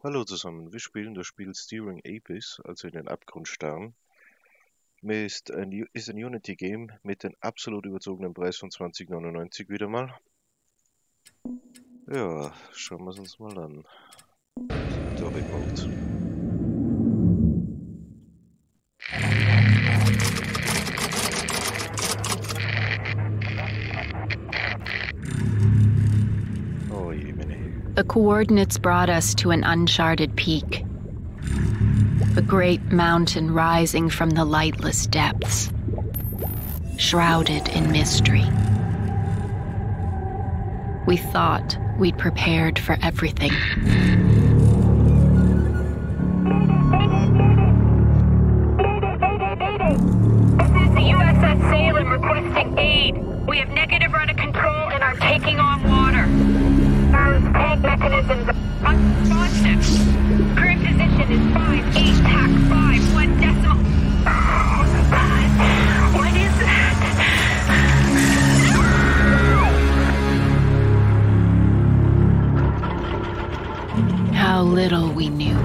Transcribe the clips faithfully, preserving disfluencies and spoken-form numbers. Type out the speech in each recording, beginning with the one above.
Hallo zusammen, wir spielen das Spiel Steering Abyss, also in den Abgrund starren. Ist ein, ist ein Unity-Game mit dem absolut überzogenen Preis von zwanzig neunundneunzig wieder mal. Ja, schauen wir es uns mal an. Story Mode. Oh je, meine. The coordinates brought us to an uncharted peak. A great mountain rising from the lightless depths, shrouded in mystery. We thought we'd prepared for everything. This is the U S S Salem requesting aid. We have negative rudder control and are taking on water. Our tank mechanisms are unresponsive. Current position is five eight tack five one decimal. Oh my God! What is that? How little we knew.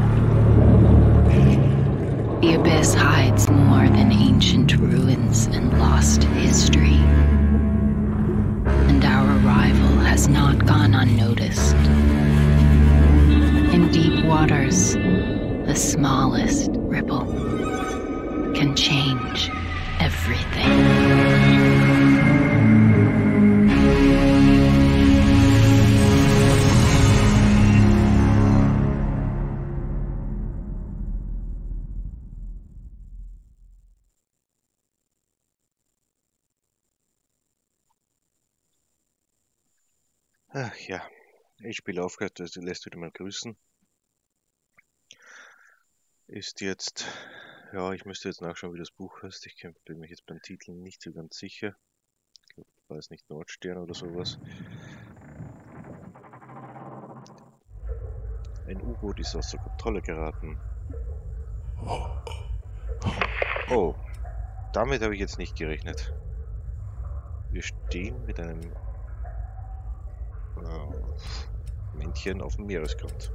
The abyss hides more than ancient ruins and lost history. And our arrival has not gone unnoticed. In deep waters, the smallest ripple can change everything. Ach ja, ich spiele aufgehört, also lässt wieder mal grüßen. Ist jetzt, ja, ich müsste jetzt nachschauen, wie das Buch heißt. Ich bin mir jetzt beim Titel nicht so ganz sicher. Ich glaube, war es nicht Nordstern oder sowas. Ein U-Boot ist außer Kontrolle geraten. Oh, damit habe ich jetzt nicht gerechnet. Wir stehen mit einem Männchen auf dem Meeresgrund.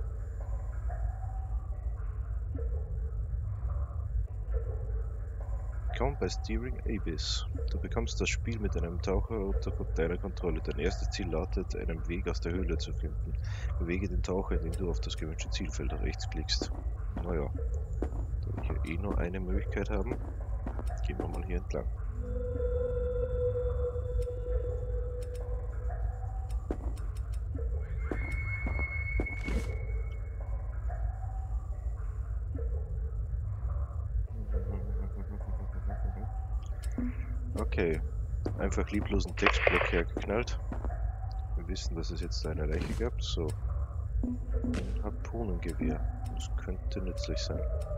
Willkommen bei Steering Abyss. Du bekommst das Spiel mit einem Taucher unter deiner Kontrolle. Dein erstes Ziel lautet, einen Weg aus der Höhle zu finden. Bewege den Taucher, indem du auf das gewünschte Zielfeld rechts klickst. Naja, da wir hier eh nur eine Möglichkeit haben, gehen wir mal hier entlang. Okay, einfach lieblosen Textblock hergeknallt. Wir wissen, dass es jetzt eine Leiche gab. So, ein Harpunengewehr. Das könnte nützlich sein.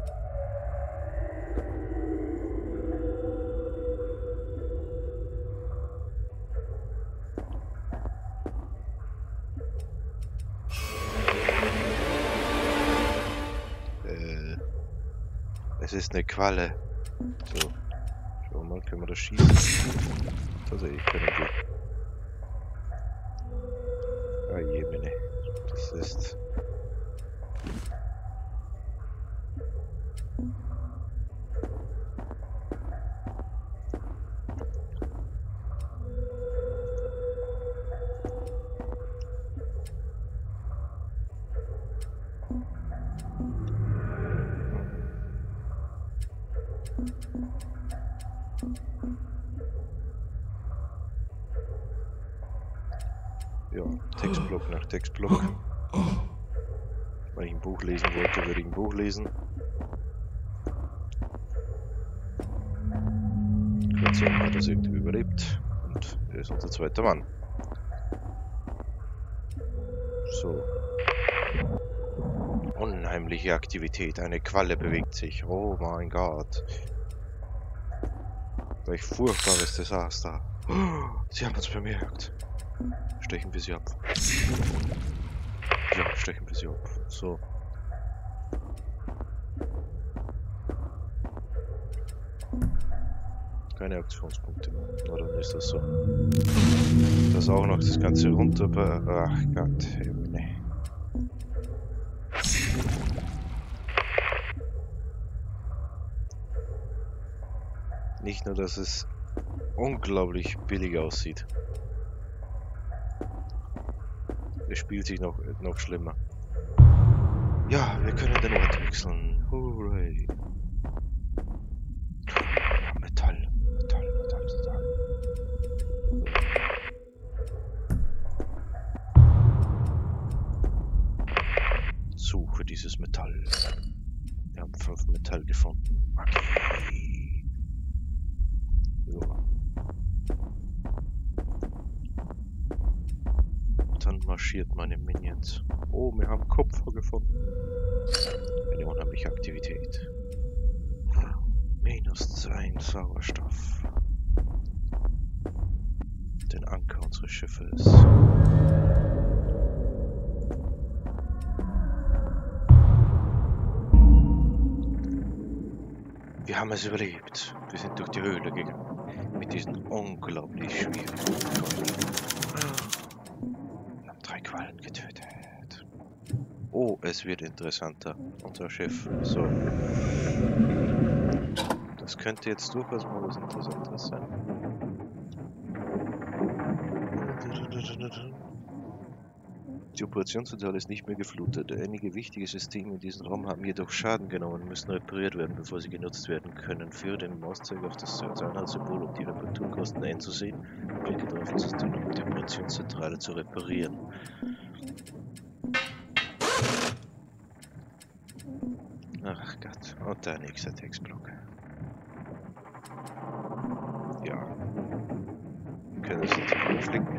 Äh, es ist eine Qualle. So. Schauen wir mal, können wir das schießen? Tatsächlich können wir. Ah je, meine. Das ist. Ja, Textblock nach Textblock. Wenn ich ein Buch lesen wollte, würde ich ein Buch lesen. Kurzum hat das irgendwie überlebt und er ist unser zweiter Mann. So. Unheimliche Aktivität, eine Qualle bewegt sich. Oh mein Gott. Welch furchtbares Desaster. Oh, sie haben uns bemerkt. Stechen wir sie ab. Ja, stechen wir sie ab. So. Keine Aktionspunkte mehr. Na, dann ist das so. Das auch noch das Ganze runter. Ach Gott, Himmel. Nicht nur, dass es unglaublich billig aussieht. Es spielt sich noch, noch schlimmer. Ja, wir können den Ort wechseln. Hooray. Metall, Metall, Metall, Metall. Suche dieses Metall. Wir haben fünf Metall gefunden. Magie. Ja. Dann marschiert meine Minions. Oh, wir haben Kupfer gefunden. Eine unheimliche Aktivität. Minus zwei Sauerstoff. Den Anker unseres Schiffes. Wir haben es überlebt. Wir sind durch die Höhle gegangen. Mit diesen unglaublich schwierigen Kontrollen. Wir haben drei Quallen getötet. Oh, es wird interessanter. Unser Schiff. So. Das könnte jetzt durchaus mal was Interessantes sein. Die Operationszentrale ist nicht mehr geflutet. Einige wichtige Systeme in diesem Raum haben jedoch Schaden genommen und müssen repariert werden, bevor sie genutzt werden können. Führe den Mauszeiger auf das Zahnradsymbol, um die Reparaturkosten einzusehen. Klicke darauf das System, um die Operationszentrale zu reparieren. Ach Gott, und der nächste Textblock. Ja. Wir können das jetzt aufklicken.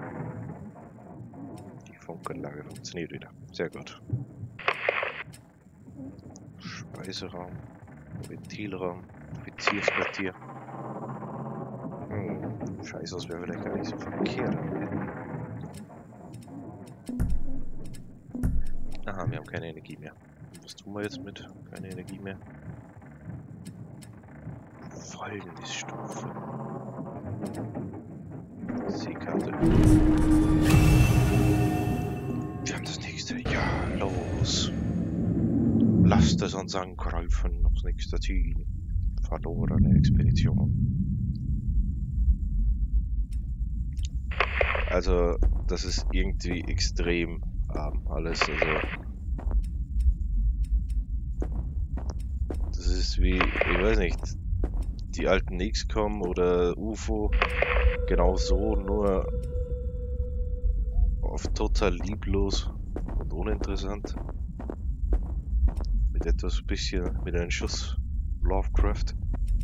Funkanlage funktioniert wieder. Sehr gut. Speiseraum, Ventilraum, Offiziersquartier. Hm, Scheiße, das wäre vielleicht gar nicht so verkehrt. Aha, wir haben keine Energie mehr. Was tun wir jetzt mit? Keine Energie mehr. Folgende Stufe. Seekarte. Wir haben das nächste. Ja, los. Lasst es uns angreifen. Das nächste Ziel. Verlorene Expedition. Also, das ist irgendwie extrem arm alles. Also, das ist wie, ich weiß nicht, die alten X COM oder U F O. Genau so, nur auf total lieblos und uninteressant. Mit etwas bisschen, mit einem Schuss Lovecraft.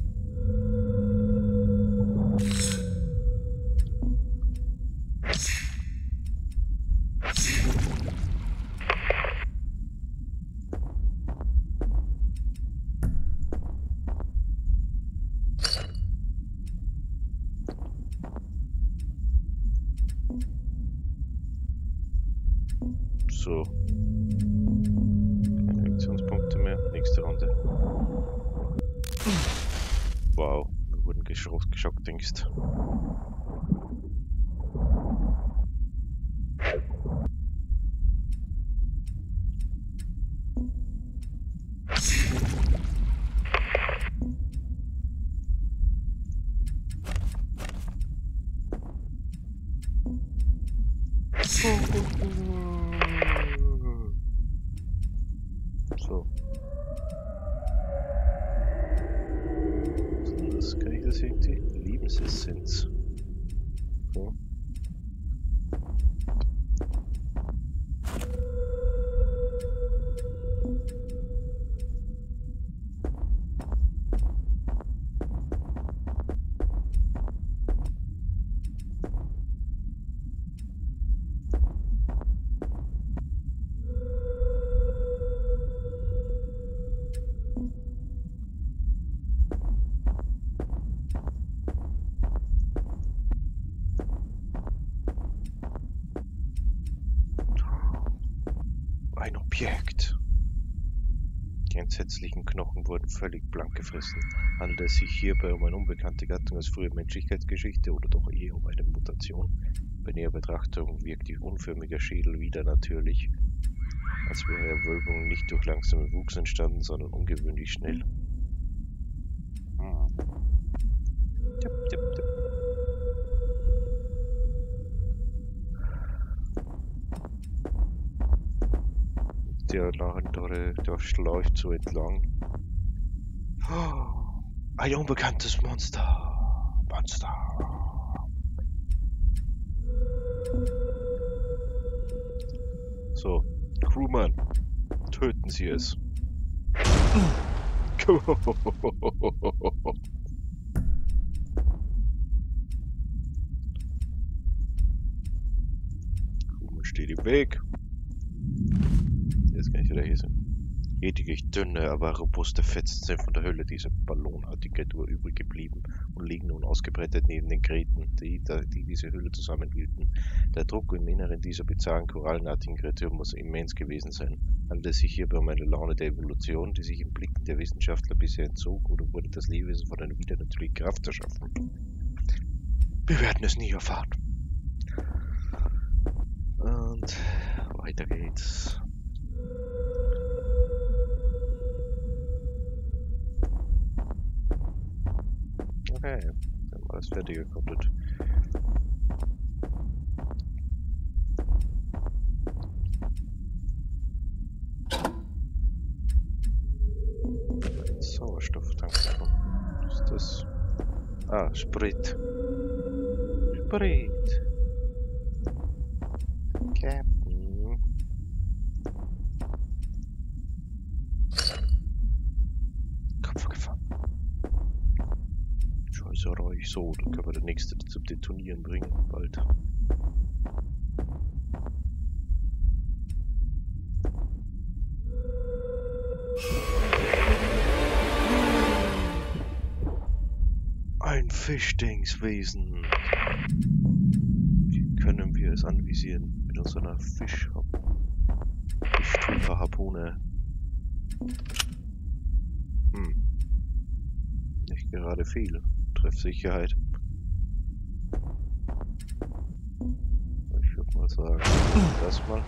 So. Keine Aktionspunkte mehr. Nächste Runde. Wow, wir wurden geschockt, geschockt denkst. So. Das kann ich das irgendwie? Lebensessenz. So. Ein Objekt. Die entsetzlichen Knochen wurden völlig blank gefressen. Handelt es sich hierbei um eine unbekannte Gattung aus früher Menschlichkeitsgeschichte oder doch eher um eine Mutation? Bei näherer Betrachtung wirkt die unförmige Schädel wieder natürlich, als wäre Wölbung nicht durch langsamen Wuchs entstanden, sondern ungewöhnlich schnell. Hm. Tipp, tipp, tipp. Der nachher der schleicht so entlang. Oh, ein unbekanntes Monster. Monster. So, Crewman, töten Sie es. Crewman steht im Weg. Jetzt kann ich wieder hier sein. Lediglich dünne, aber robuste Fetzen sind von der Hülle dieser ballonartigen Kreatur übrig geblieben und liegen nun ausgebreitet neben den Gräten, die, die diese Hülle zusammenhielten. Der Druck im Inneren dieser bizarren korallenartigen Kreatur muss immens gewesen sein. Handelt es sich hierbei um eine Laune der Evolution, die sich im Blicken der Wissenschaftler bisher entzog, oder wurde das Lebewesen von einer widernatürlichen Kraft erschaffen? Wir werden es nie erfahren. Und weiter geht's. Okay, wir haben alles fertig gekoppelt. Sauerstofftank. Was ist das? Ah, Sprit. Sprit. Captain. Kopf gefahren. Scheiße, reich. So, dann können wir den nächsten zum Detonieren bringen. Bald. Ein Fischdingswesen. Wie können wir es anvisieren? Mit unserer Fisch Fischtrüfer-Harpune. Hm. Nicht gerade viel. Treffsicherheit. Ich würde mal sagen, das mal.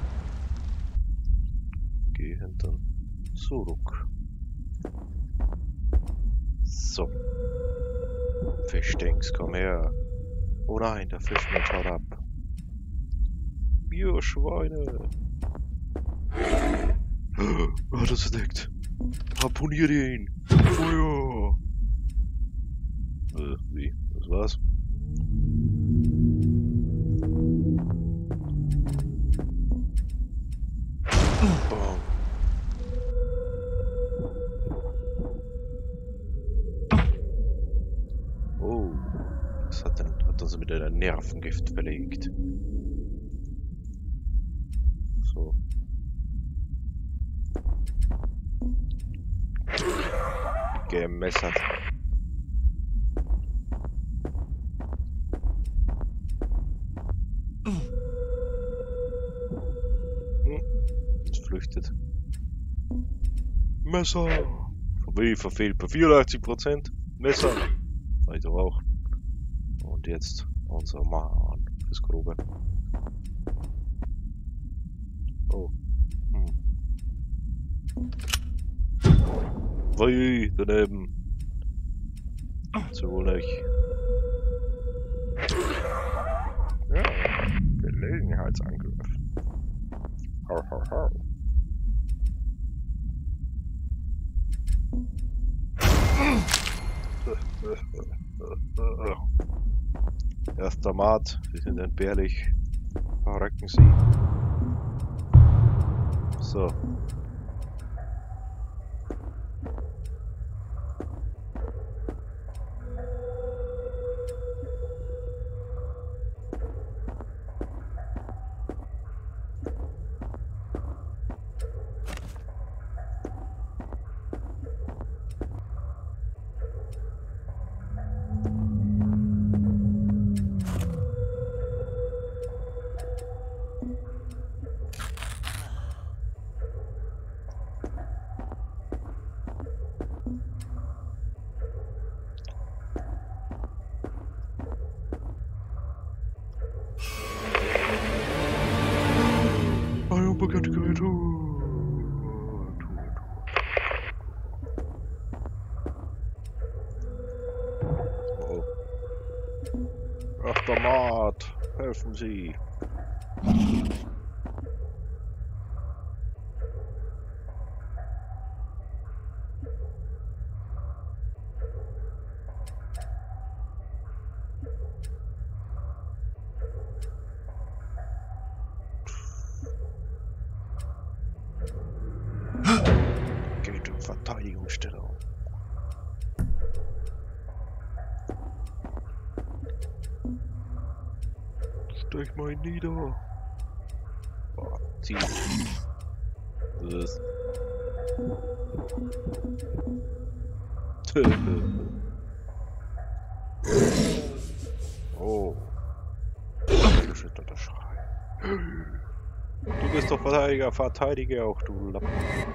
Geh hinter zurück. So. Fischdings, komm her. Oh nein, der Fischmensch haut ab. Bierschweine. Er hat es entdeckt. Harpuniert ihn. Feuer. Äh, wie? Das war's? Bam. Oh, das hat, dann, hat uns mit einer Nervengift verlegt. So. Gemessert. Hm. Es flüchtet. Messer! Wie verfehlt bei vierundachtzig Prozent. Messer! Weiter auch. Und jetzt unser Mann fürs Grobe. Oh. Hm. Wei, daneben. So wohl nicht. Ja, Gelegenheitsangriff. Hau, hau, hau. Erster Mat, Sie sind entbehrlich. Verrecken Sie. So. Achtermat, helfen Sie. Geht um Verteidigungsstellung. Stech mal nieder. Boah, zieh. Das. Oh. Geschütterter Schrei. Du bist doch Verteidiger, verteidige auch, du Lappen.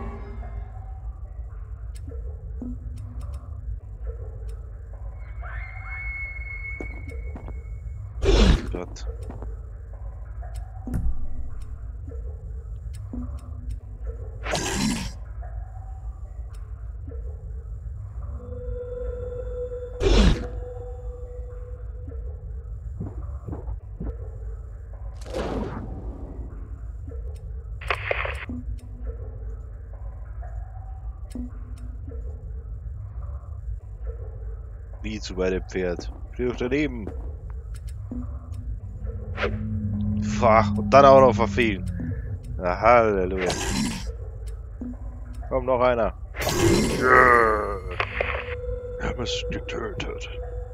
Dort. Wie zu meinem Pferd. Steh doch daneben. Fach, und dann auch noch verfehlen. Na, Halleluja. Komm, noch einer. Yeah. Er haben es getötet.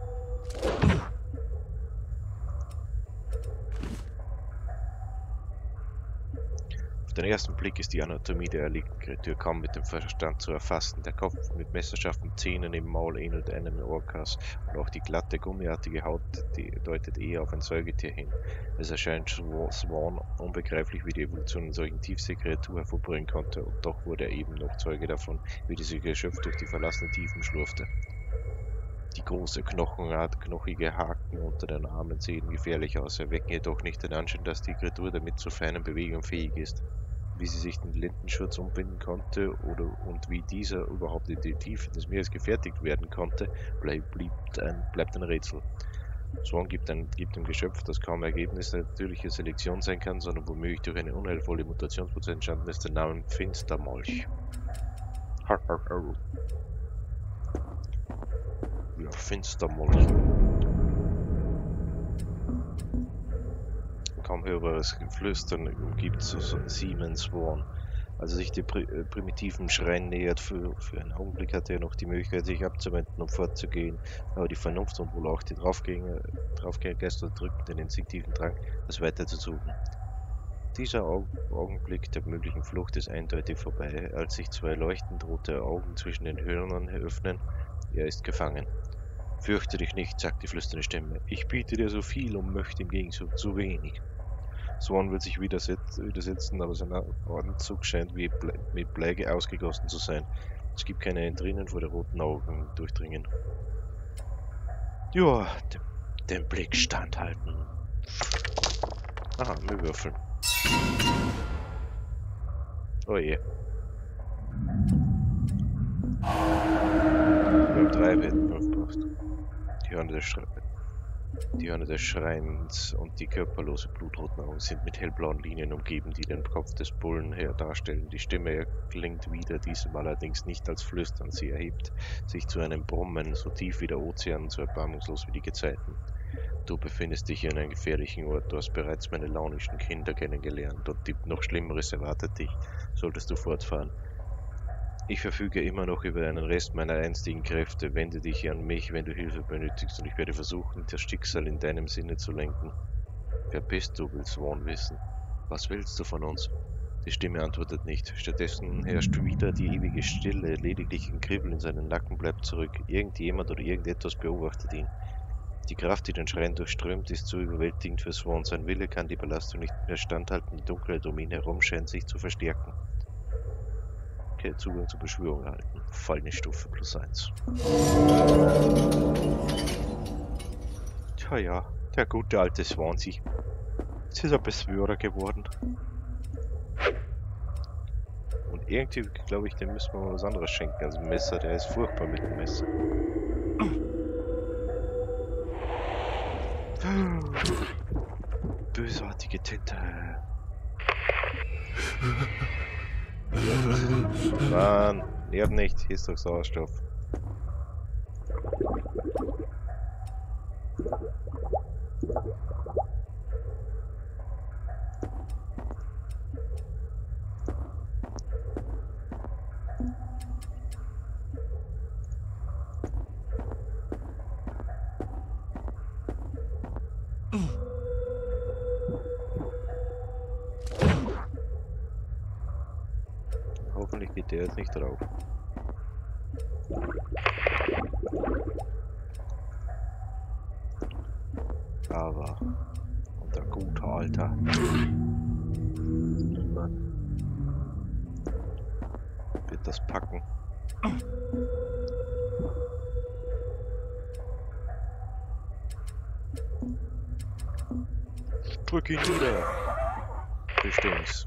Auf den ersten Blick ist die Anatomie der erlegten Kreatur kaum mit dem Verstand zu erfassen. Der Kopf mit messerscharfen Zähnen im Maul ähnelt einem Orcas und auch die glatte, gummiartige Haut die deutet eher auf ein Säugetier hin. Es erscheint Swan unbegreiflich, wie die Evolution in solchen Tiefseekreatur hervorbringen konnte, und doch wurde er eben noch Zeuge davon, wie dieses Geschöpf durch die verlassenen Tiefen schlurfte. Die große, knochenart, knochige Haken unter den Armen sehen gefährlich aus, erwecken jedoch nicht den Anschein, dass die Kreatur damit zu feinen Bewegungen fähig ist. Wie sie sich den Lendenschurz umbinden konnte oder und wie dieser überhaupt in die Tiefe des Meeres gefertigt werden konnte, bleib, bleibt, ein, bleibt ein Rätsel. Swan gibt, ein, gibt dem Geschöpf, das kaum Ergebnis der natürlichen Selektion sein kann, sondern womöglich durch eine unheilvolle Mutationsprozess entstanden ist, den Namen Finstermolch. Har, har, har. Ja, Finstermolch. Kaum hörbares Flüstern umgibt Seaman Swan. Als er sich dem pri primitiven Schrein nähert, für, für einen Augenblick hatte er noch die Möglichkeit, sich abzuwenden und fortzugehen, aber die Vernunft und wohl auch die Draufgängergeister drückten den instinktiven Drang, das weiter zu suchen. Dieser Augenblick der möglichen Flucht ist eindeutig vorbei, als sich zwei leuchtend rote Augen zwischen den Hörnern öffnen. Er ist gefangen. Fürchte dich nicht, sagt die flüsternde Stimme. Ich biete dir so viel und möchte im Gegenzug zu wenig. Swan will sich widersetzen, aber sein Anzug scheint wie Ble mit Bläge ausgegossen zu sein. Es gibt keine Entrinnen vor den roten Augen durchdringen. Ja, dem, den Blick standhalten. Aha, wir würfeln. Oh je. Wir haben drei Wetten aufgebracht. Die Hörner des, Schre die Hörner des Schreins und die körperlose blutroten Augen sind mit hellblauen Linien umgeben, die den Kopf des Bullen her darstellen. Die Stimme erklingt wieder, diesmal allerdings nicht als Flüstern. Sie erhebt sich zu einem Brummen, so tief wie der Ozean, so erbarmungslos wie die Gezeiten. Du befindest dich in einem gefährlichen Ort, du hast bereits meine launischen Kinder kennengelernt und noch Schlimmeres erwartet dich, solltest du fortfahren. Ich verfüge immer noch über einen Rest meiner einstigen Kräfte. Wende dich an mich, wenn du Hilfe benötigst, und ich werde versuchen, das Schicksal in deinem Sinne zu lenken. Wer bist du, will Swan wissen. Was willst du von uns? Die Stimme antwortet nicht. Stattdessen herrscht wieder die ewige Stille, lediglich ein Kribbeln in seinen Nacken bleibt zurück. Irgendjemand oder irgendetwas beobachtet ihn. Die Kraft, die den Schrein durchströmt, ist zu überwältigend für Swan. Sein Wille kann die Belastung nicht mehr standhalten. Die Dunkelheit um ihn herum scheint sich zu verstärken. Zugang zur Beschwörung erhalten. Fallende Stufe plus eins. Tja ja, der gute alte Swansea. Jetzt ist er Beschwörer geworden. Und irgendwie, glaube ich, dem müssen wir mal was anderes schenken als ein Messer. Der ist furchtbar mit dem Messer. Bösartige Tinte. Mann, nerv nicht, hier ist doch Sauerstoff. Hoffentlich geht der jetzt nicht drauf. Aber unser guter Alter. Mann. Wird das packen. Drück ihn nieder. Bestimmt.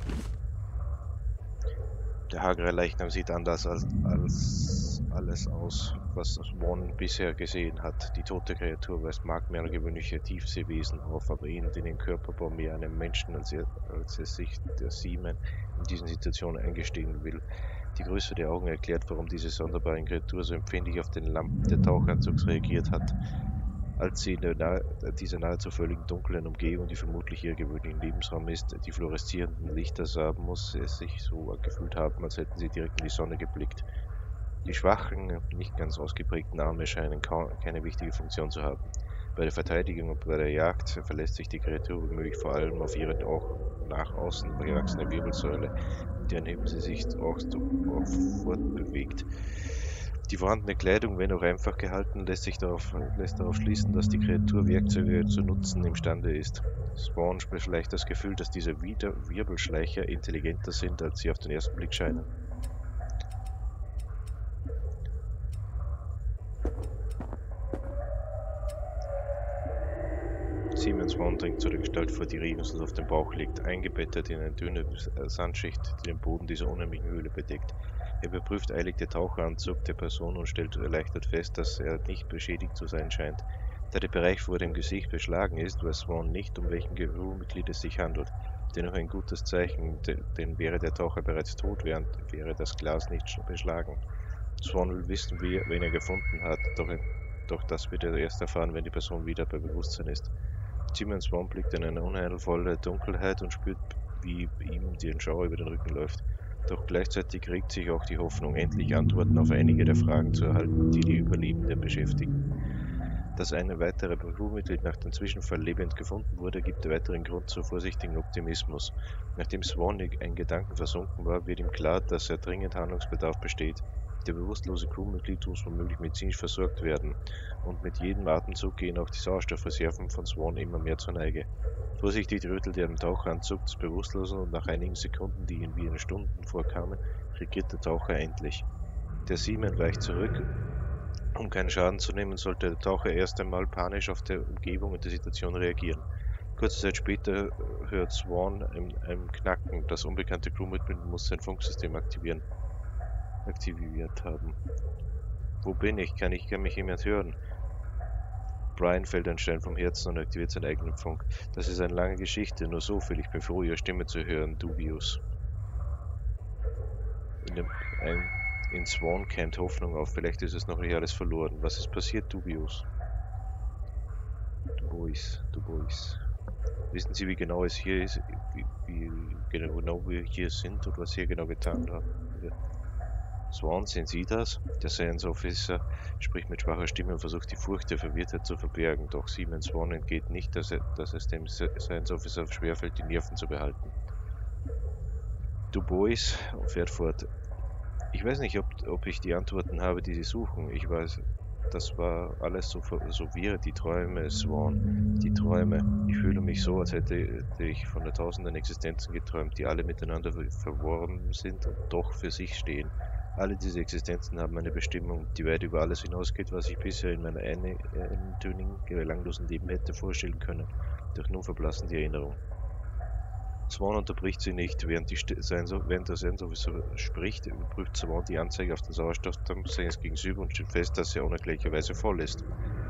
Der hagere Leichnam sieht anders als, als alles aus, was Swan bisher gesehen hat. Die tote Kreatur weist Mark mehr gewöhnliche Tiefseewesen auf, aber ähnelt in den Körperbau mehr einem Menschen, als, er, als es sich der Seaman in diesen Situationen eingestehen will. Die Größe der Augen erklärt, warum diese sonderbare Kreatur so empfindlich auf den Lampen der Tauchanzugs reagiert hat. Als sie in der nahe, dieser nahezu völligen dunklen Umgebung, die vermutlich ihr gewöhnlichen Lebensraum ist, die fluoreszierenden Lichter sah, muss es sich so gefühlt haben, als hätten sie direkt in die Sonne geblickt. Die schwachen, nicht ganz ausgeprägten Arme scheinen kaum, keine wichtige Funktion zu haben. Bei der Verteidigung und bei der Jagd verlässt sich die Kreatur womöglich vor allem auf ihre auch nach außen gewachsene Wirbelsäule, in deren Heben sie sich auch, auch fortbewegt. Die vorhandene Kleidung, wenn auch einfach gehalten, lässt sich darauf, lässt darauf schließen, dass die Kreatur Werkzeuge zu nutzen imstande ist. Swan beschleicht das Gefühl, dass diese Wirbelschleicher intelligenter sind, als sie auf den ersten Blick scheinen. Seaman Swan dringt zu der Gestalt vor, die regungslos auf dem Bauch liegt, eingebettet in eine dünne Sandschicht, die den Boden dieser unheimlichen Höhle bedeckt. Er überprüft eilig den Taucheranzug der Person und stellt erleichtert fest, dass er nicht beschädigt zu sein scheint. Da der Bereich vor dem Gesicht beschlagen ist, weiß Swan nicht, um welchen Crewmitglied es sich handelt. Dennoch ein gutes Zeichen, denn wäre der Taucher bereits tot, während wäre das Glas nicht beschlagen. Swan will wissen, wie, wen er gefunden hat, doch, doch das wird er erst erfahren, wenn die Person wieder bei Bewusstsein ist. Seaman Swan blickt in eine unheilvolle Dunkelheit und spürt, wie ihm die Schauer über den Rücken läuft. Doch gleichzeitig regt sich auch die Hoffnung, endlich Antworten auf einige der Fragen zu erhalten, die die Überlebenden beschäftigen. Dass ein weiterer Crewmitglied nach dem Zwischenfall lebend gefunden wurde, gibt weiteren Grund zu vorsichtigen Optimismus. Nachdem Swan in Gedanken versunken war, wird ihm klar, dass er dringend Handlungsbedarf besteht. Der bewusstlose Crewmitglied muss womöglich medizinisch versorgt werden, und mit jedem Atemzug gehen auch die Sauerstoffreserven von Swan immer mehr zur Neige. Vorsichtig rüttelt er den Taucheranzug des Bewusstlosen und nach einigen Sekunden, die ihm wie in Stunden vorkamen, regiert der Taucher endlich. Der Seaman weicht zurück. Um keinen Schaden zu nehmen, sollte der Taucher erst einmal panisch auf die Umgebung und die Situation reagieren. Kurze Zeit später hört Swan ein, ein Knacken. Das unbekannte Crewmitglied muss sein Funksystem aktivieren. aktiviert haben. Wo bin ich? Kann ich kann mich jemand hören? Brian fällt ein Stein vom Herzen und aktiviert seinen eigenen Funk. Das ist eine lange Geschichte, nur so viel. Ich bin froh, Ihre Stimme zu hören, Dubius. In, dem, ein, in Swan keimt Hoffnung auf. Vielleicht ist es noch nicht alles verloren. Was ist passiert, Dubius? Du Boys, du Boys. Wissen Sie, wie genau es hier ist? Wie, wie genau, genau wir hier sind und was hier genau getan haben? Swan, sehen Sie das? Der Science Officer spricht mit schwacher Stimme und versucht die Furcht der Verwirrtheit zu verbergen, doch Seaman Swan entgeht nicht, dass, er, dass es dem Science Officer schwerfällt, die Nerven zu behalten. Du Boys fährt fort. Ich weiß nicht, ob, ob ich die Antworten habe, die Sie suchen. Ich weiß, das war alles so, so wirr, die Träume, Swan, die Träume. Ich fühle mich so, als hätte, hätte ich von der tausenden Existenzen geträumt, die alle miteinander verworren sind und doch für sich stehen. Alle diese Existenzen haben eine Bestimmung, die weit über alles hinausgeht, was ich bisher in meinem eintönigen, belanglosen Leben hätte vorstellen können. Doch nun verblassen die Erinnerungen. Swan unterbricht sie nicht. Während, die während der Science Officer spricht, überprüft Swan die Anzeige auf den Sauerstofftank seines Gegenüber und stellt fest, dass er unerklärlicherweise voll ist.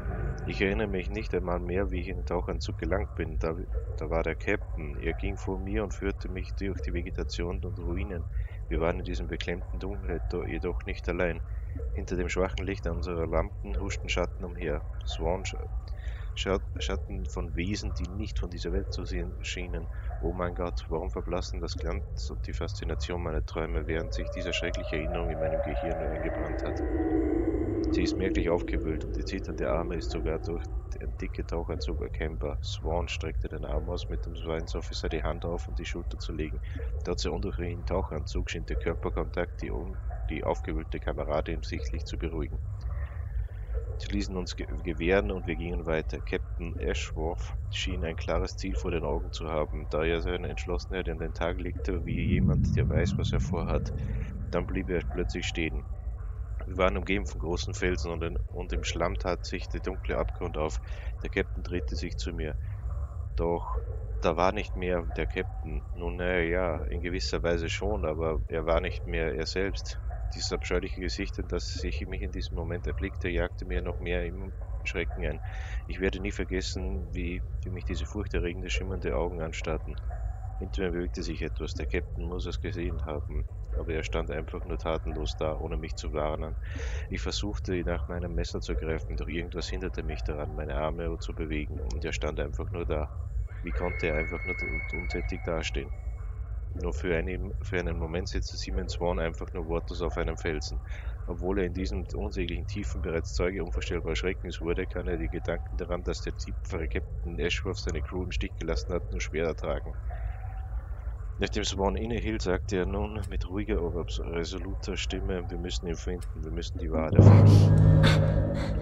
Ich erinnere mich nicht einmal mehr, wie ich in den Tauchanzug gelangt bin. Da, da war der Captain. Er ging vor mir und führte mich durch die Vegetation und Ruinen. Wir waren in diesem beklemmten Dunkelheit jedoch nicht allein. Hinter dem schwachen Licht unserer Lampen huschten Schatten umher. Swan Schatten von Wesen, die nicht von dieser Welt zu sehen schienen. Oh mein Gott, warum verblassen das Glanz und die Faszination meiner Träume, während sich diese schreckliche Erinnerung in meinem Gehirn eingebrannt hat? Sie ist merklich aufgewühlt und die zitternde Arme ist sogar durch den dicken Tauchanzug erkennbar. Swan streckte den Arm aus, mit dem Science Officer die Hand auf und die Schulter zu legen. Trotz der undurchrichten Tauchanzug schien der Körperkontakt die, die aufgewühlte Kameradin sichtlich zu beruhigen. Sie ließen uns gewähren und wir gingen weiter. Captain Ashworth schien ein klares Ziel vor den Augen zu haben, da er seine Entschlossenheit an den Tag legte, wie jemand, der weiß, was er vorhat. Dann blieb er plötzlich stehen. Wir waren umgeben von großen Felsen und, in, und im Schlamm tat sich der dunkle Abgrund auf. Der Captain drehte sich zu mir. Doch da war nicht mehr der Captain. Nun, naja, ja, in gewisser Weise schon, aber er war nicht mehr er selbst. Dieses abscheuliche Gesicht, in das ich mich in diesem Moment erblickte, jagte mir noch mehr im Schrecken ein. Ich werde nie vergessen, wie, wie mich diese furchterregende, schimmernde Augen anstarrten. Hinter mir bewegte sich etwas. Der Captain muss es gesehen haben, aber er stand einfach nur tatenlos da, ohne mich zu warnen. Ich versuchte, nach meinem Messer zu greifen, doch irgendwas hinderte mich daran, meine Arme zu bewegen, und er stand einfach nur da. Wie konnte er einfach nur untätig dastehen? Nur für einen, für einen Moment setzte Seaman Swan einfach nur wortlos auf einem Felsen. Obwohl er in diesen unsäglichen Tiefen bereits Zeuge unvorstellbarer Schreckens wurde, kann er die Gedanken daran, dass der tapfere Captain Ashworth seine Crew im Stich gelassen hat, nur schwer ertragen. Nachdem Swan innehielt, sagte er nun mit ruhiger, aber resoluter Stimme: Wir müssen ihn finden, wir müssen die Wale finden.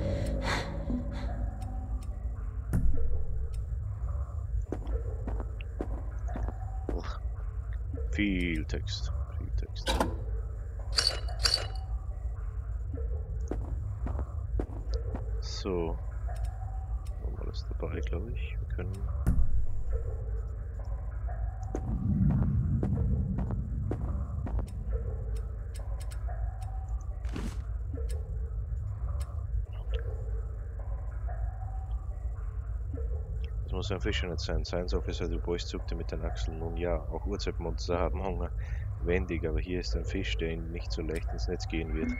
Viel Text, viel Text. So, haben wir alles dabei, glaube ich. Wir können. Das muss ein Fischernetz sein. Science Officer Du Bois zuckte mit den Achseln. Nun ja, auch Urzeitmonster haben Hunger. Wendig, aber hier ist ein Fisch, der ihnen nicht so leicht ins Netz gehen wird.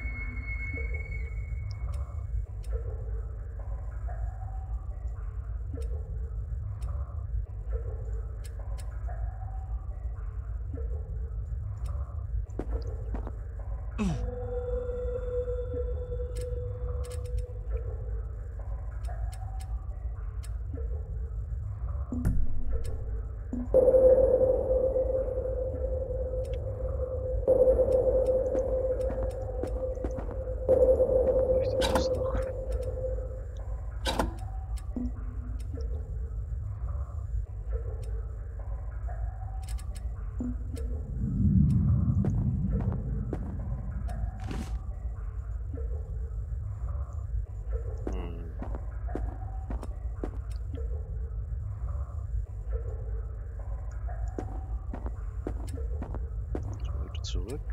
Zurück.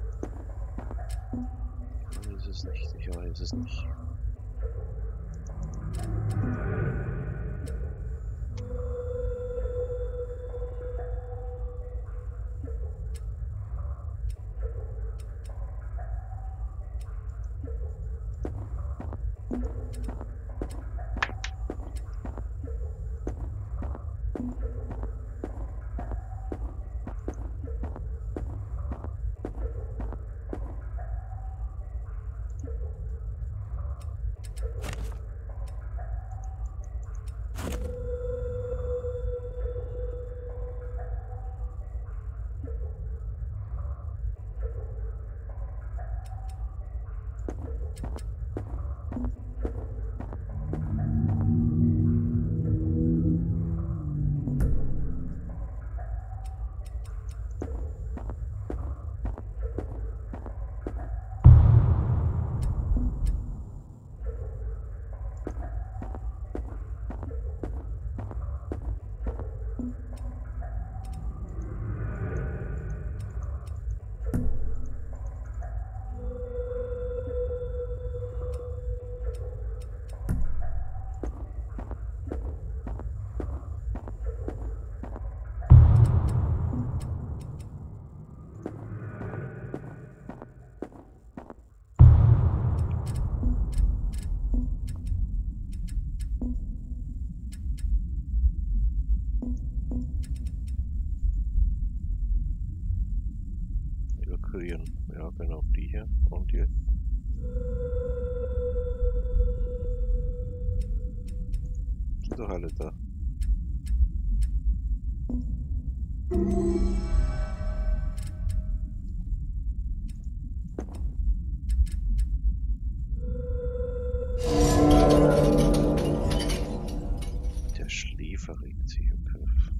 Hier ist es nicht. Ich weiß es nicht. Ja, genau, die hier. Und jetzt. Sind doch alle da. Der Schläfer regt sich im Griff.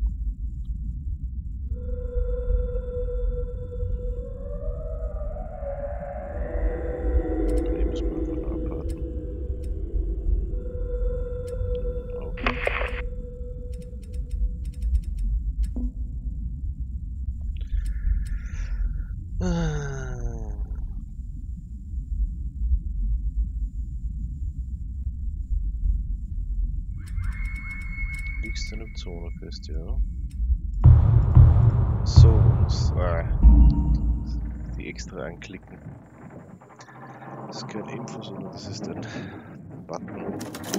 Die müssen wir einfach nur abwarten. Auch. Liegst du in einem Zone fest, ja? So, ah. Die extra anklicken. Das ist kein Info, sondern das ist ein Button.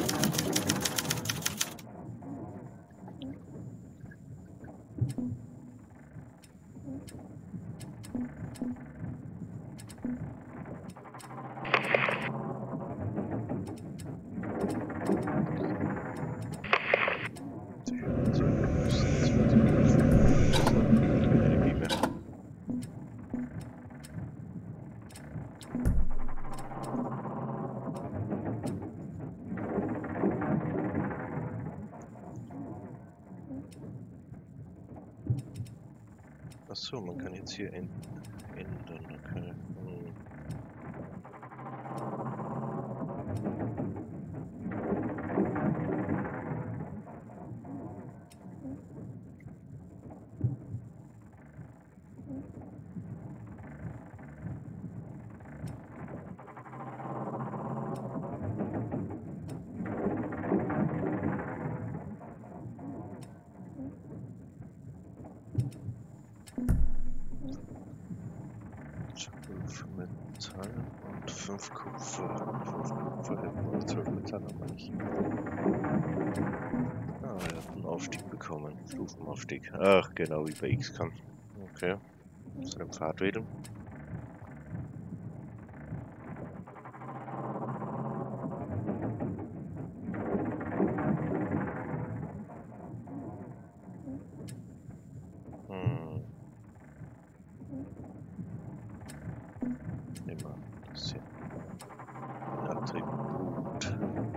Achso, man kann jetzt hier ändern, okay. Hm. fünf Metall und fünf Kupfer. fünf Kupfer hätten wir, zwölf Metall haben wir nicht. Ah, er hat einen Aufstieg bekommen. Stufenaufstieg. Ach, genau wie bei X COM. Okay. Zu dem Pfad wählen. Hm. Immer das hier. Attribut.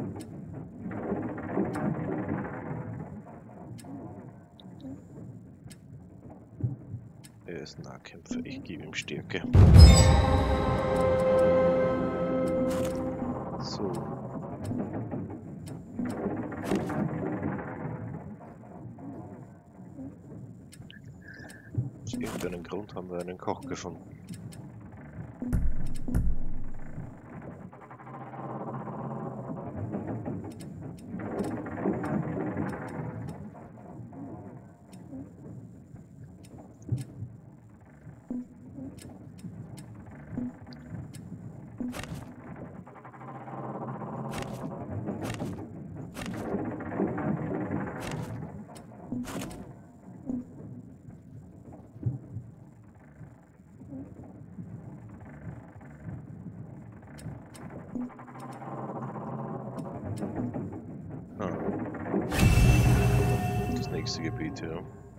Er ist Nahkämpfer, ich gebe ihm Stärke. So. Aus irgendeinem Grund haben wir einen Koch gefunden. Ah. Das nächste Gebiet, ja.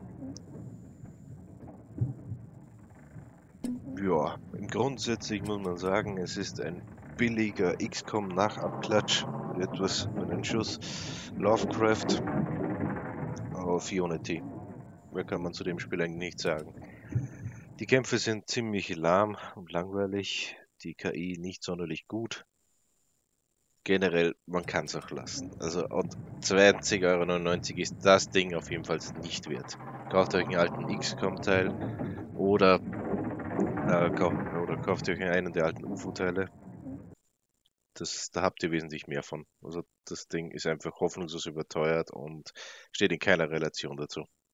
Ja, im Grundsätzlich muss man sagen, es ist ein billiger X COM Nachabklatsch mit etwas mit einem Schuss Lovecraft, aber für Unity. Mehr kann man zu dem Spiel eigentlich nicht sagen. Die Kämpfe sind ziemlich lahm und langweilig, die K I nicht sonderlich gut. Generell, man kann es auch lassen. Also und zwanzig Euro neunundneunzig ist das Ding auf jeden Fall nicht wert. Kauft euch einen alten X COM Teil oder, äh, kauft, oder kauft euch einen der alten U F O-Teile. Das, da habt ihr wesentlich mehr von. Also das Ding ist einfach hoffnungslos überteuert und steht in keiner Relation dazu.